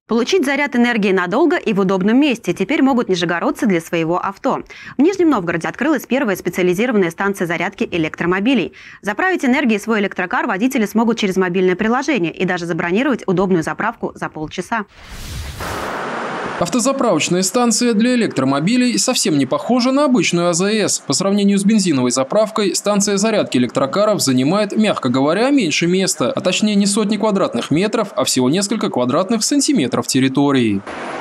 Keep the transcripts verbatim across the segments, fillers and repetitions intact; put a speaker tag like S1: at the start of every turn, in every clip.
S1: Получить заряд энергии надолго и в удобном месте теперь могут нижегородцы для своего авто. В Нижнем Новгороде открылась первая специализированная станция зарядки электромобилей. Заправить энергией свой электрокар водители смогут через мобильное приложение и даже забронировать удобную заправку за полчаса.
S2: Автозаправочная станция для электромобилей совсем не похожа на обычную АЗС. По сравнению с бензиновой заправкой, станция зарядки электрокаров занимает, мягко говоря, меньше места, а точнее не сотни квадратных метров, а всего несколько квадратных сантиметров территории.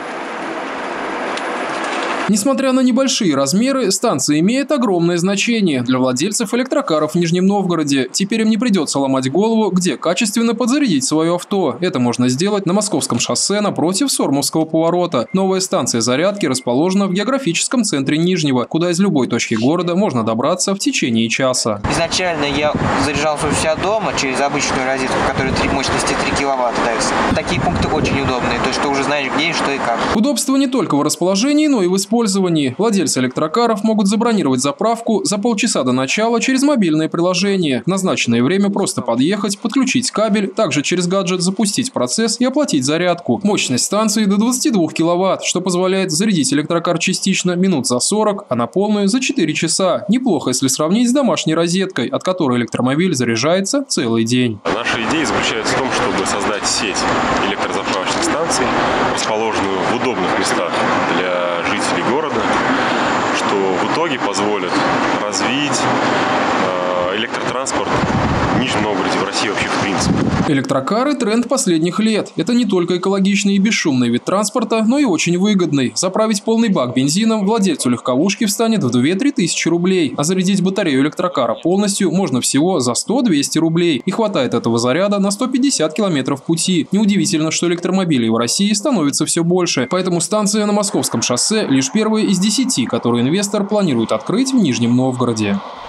S2: Несмотря на небольшие размеры, станция имеет огромное значение для владельцев электрокаров в Нижнем Новгороде. Теперь им не придется ломать голову, где качественно подзарядить свое авто. Это можно сделать на Московском шоссе напротив Сормовского поворота. Новая станция зарядки расположена в географическом центре Нижнего, куда из любой точки города можно добраться в течение часа.
S3: Изначально я заряжался у себя дома через обычную розетку, которая мощности три киловатта дается. Такие пункты очень удобные, то есть ты уже знаешь, где и что и как.
S2: Удобство не только в расположении, но и в использовании. Владельцы электрокаров могут забронировать заправку за полчаса до начала через мобильное приложение. В назначенное время просто подъехать, подключить кабель, также через гаджет запустить процесс и оплатить зарядку. Мощность станции до двадцати двух киловатт, что позволяет зарядить электрокар частично минут за сорок, а на полную за четыре часа. Неплохо, если сравнить с домашней розеткой, от которой электромобиль заряжается целый день.
S4: Наша идея заключается в том, чтобы создать сеть электрозаправочных станций, расположенную в удобных местах для жителей города, что в итоге позволит развить электротранспорт в Нижнем Новгороде, в России вообще в принципе.
S2: Электрокары – тренд последних лет. Это не только экологичный и бесшумный вид транспорта, но и очень выгодный. Заправить полный бак бензином владельцу легковушки встанет в две-три тысячи рублей, а зарядить батарею электрокара полностью можно всего за сто-двести рублей. И хватает этого заряда на сто пятьдесят километров пути. Неудивительно, что электромобилей в России становится все больше. Поэтому станция на Московском шоссе – лишь первая из десяти, которую инвестор планирует открыть в Нижнем Новгороде.